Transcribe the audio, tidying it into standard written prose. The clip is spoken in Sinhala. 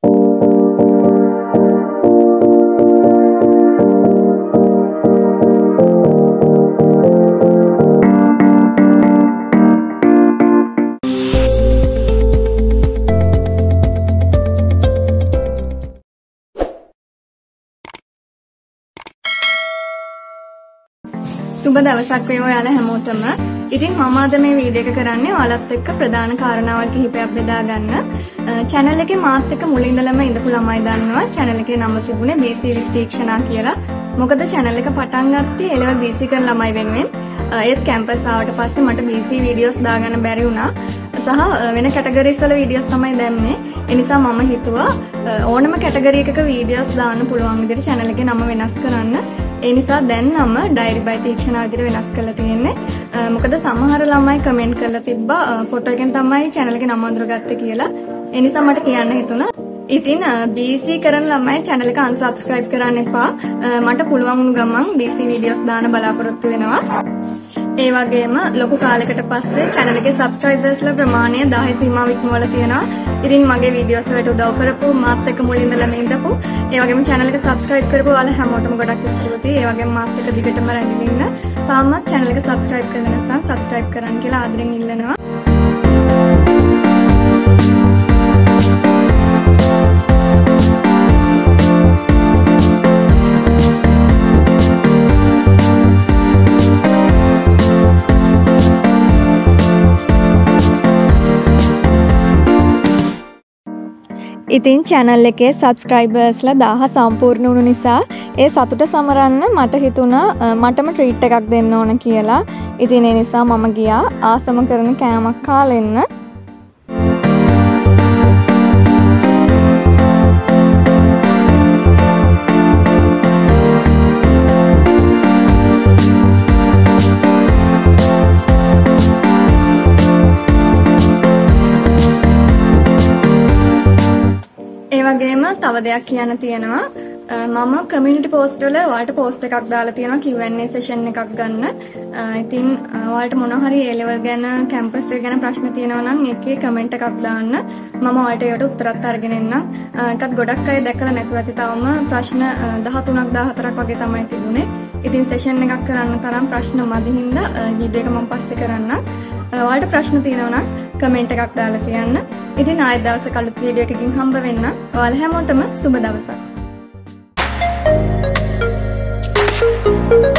සුබ දවසක් වේවා ඔයාලා හැමෝටම. ඉතින් මම අද මේ වීඩියෝ එක කරන්නේ ඔයාලත් එක්ක ප්‍රධාන කාරණාවල් කිහිපයක් බෙදා ගන්න. channel එකේ මාත් එක්ක මුලින් ඉඳලම ඉඳපු ළමයි දන්නවා channel එකේ නම තිබුණේ BC විත්තීක්ෂණා කියලා. මොකද channel එක පටන් ගත්තේ A level BC කරන ළමයි වෙනුවෙන්. ඒත් කැම්පස් ආවට පස්සේ මට BC වීඩියෝස් දාගන්න බැරි වුණා. සහ වෙන කැටගරිස් වල වීඩියෝස් තමයි දැම්මේ. ඒ නිසා මම හිතුවා ඕනම කැටගරි එකක වීඩියෝස් දාන්න පුළුවන් විදිහට channel එකේ නම වෙනස් කරන්න. ඒ නිසා දැන් නම ඩයරි බයි තීක්ෂණා විදිහට වෙනස් කරලා තියෙන්නේ. මොකද සමහර ළමයි කමෙන්ට් කරලා තිබ්බා ෆොටෝ එකෙන් තමයි channel එකේ නම අඳුරගත්තේ කියලා. ඒ නිසා මට කියන්න හිතුණා. ඉතින් BC කරන ළමයි channel එක unsubscribe කරන්න එපා. මට පුළුවන් වුණු ගමන් BC වීඩියෝස් දාන්න බලාපොරොත්තු වෙනවා. ඒ වගේම ලොකු කාලයකට පස්සේ channel එකේ subscribersලා ප්‍රමාණය 10 සීමාව ඉක්මවලා තියෙනවා. ඉතින් මගේ වීඩියෝස් වලට උදව් කරපු මාත් එක්ක මුලින් ඉඳලම ඉඳපු ඒ වගේම channel එක subscribe කරපු ඔයාලා හැමෝටම ගොඩක් ස්තුතියි. ඒ වගේම මාත් එක්ක දිගටම රැඳිලා ඉන්න. තාමත් channel එක subscribe කරලා නැත්නම් subscribe කරන්න කියලා ආදරෙන් ඉල්ලනවා. ඉතින් channel එකේ subscribersලා 1000 සම්පූර්ණ වුණු නිසා ඒ සතුට සමරන්න මට හිතුණා මටම treat එකක් දෙන්න ඕන කියලා. ඉතින් ඒ නිසා මම ගියා ආසම කරන කෑමක් කාලා එන්න. වගේම තව දෙයක් කියන්න තියෙනවා. මම community post වල ඔයාලට post එකක් දාලා තියෙනවා Q&A session එකක් ගන්න. ඉතින් ඔයාලට මොන හරි A level ගැන campus එක ගැන ප්‍රශ්න තියෙනවා නම් ඒකේ comment එකක් දාන්න. මම ඔයාලට ඒකට උත්තරත් අරගෙන එන්නම්. ඒකත් ගොඩක් අය දැකලා නැතුව ඇති තවම ප්‍රශ්න 13ක් 14ක් වගේ තමයි තිබුණේ. ඉතින් session එකක් කරන්න තරම් ප්‍රශ්න මදි හින්දා වීඩියෝ එක මම පස්සේ කරන්නම්. ඔයාලට ප්‍රශ්න තියෙනවා නම් කමෙන්ට් එකක් දාලා තියන්න. ඉතින් ආයෙත් දවසක අලුත් වීඩියෝ එකකින් හම්බ වෙන්න. ඔයාලා හැමෝටම සුබ දවසක්.